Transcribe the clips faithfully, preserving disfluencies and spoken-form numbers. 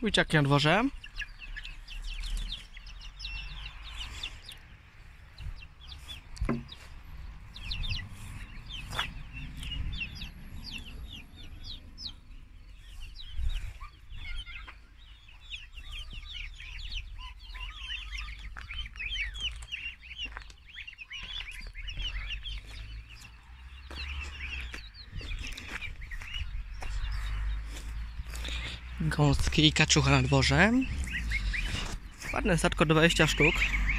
Kujciaki na dworze. Gąski i kaczucha na dworze. Ładne statko, dwadzieścia sztuk.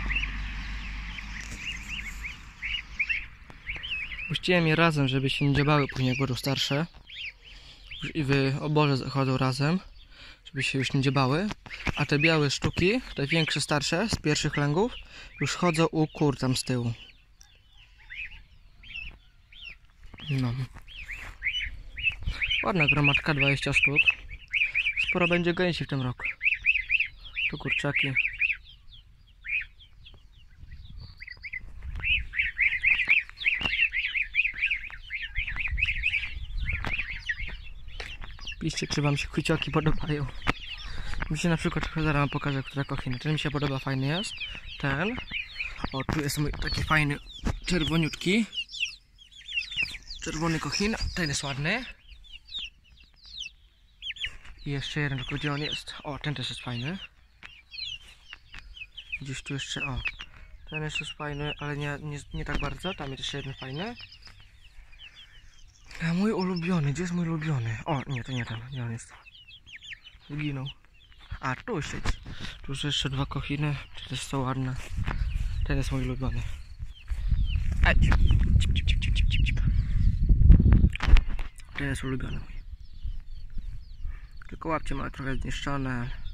Puściłem je razem, żeby się nie dziobały później, jak będą starsze. I w oborze chodzą razem, żeby się już nie dziobały. A te białe sztuki, te większe, starsze, z pierwszych lęgów, już chodzą u kur tam z tyłu. No. Ładna gromadka, dwadzieścia sztuk. Sporo będzie gęsi w tym roku. Tu kurczaki. Piszcie, czy wam się kujcioki podobają. Mi się na przykład, zaraz wam pokażę, która kochina. Ten mi się podoba, fajny jest. Ten. O, tu jest mój taki fajny, czerwoniutki. Czerwony kochin. Ten jest ładny. I jeszcze jeden, tylko gdzie on jest? O, ten też jest fajny. Gdzieś tu jeszcze, o. Ten jeszcze jest fajny, ale nie, nie, nie tak bardzo. Tam jest jeszcze jeden fajny. A mój ulubiony, gdzie jest mój ulubiony? O, nie, to nie ten, gdzie on jest? Zginął. A, tu siedzi. Tu są jeszcze dwa kochiny, te też są ładne. Ten jest mój ulubiony. Ej. Cip, cip, cip, cip, cip, cip. Ten jest ulubiony mój. Tylko łapcie ma trochę zniszczone.